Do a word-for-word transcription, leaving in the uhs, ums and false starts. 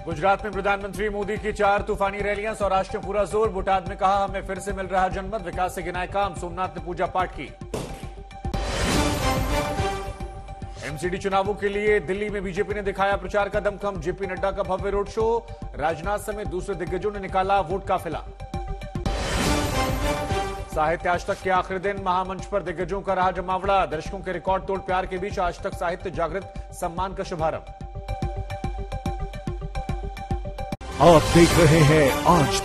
गुजरात में प्रधानमंत्री मोदी की चार तूफानी रैलियां, सौराष्ट्र में पूरा जोर। बोटाद में कहा हमें फिर से मिल रहा जनमत, विकास से गिनाए काम। सोमनाथ ने पूजा पाठ की। एमसीडी चुनावों के लिए दिल्ली में बीजेपी ने दिखाया प्रचार का दमखम। जेपी नड्डा का भव्य रोड शो, राजनाथ समेत दूसरे दिग्गजों ने निकाला वोट काफिला। साहित्य आज तक के आखिरी दिन, महामंच पर दिग्गजों का रहा जमावड़ा। दर्शकों के रिकॉर्ड तोड़ प्यार के बीच आज तक साहित्य जागृत सम्मान का शुभारंभ। आप देख रहे हैं आज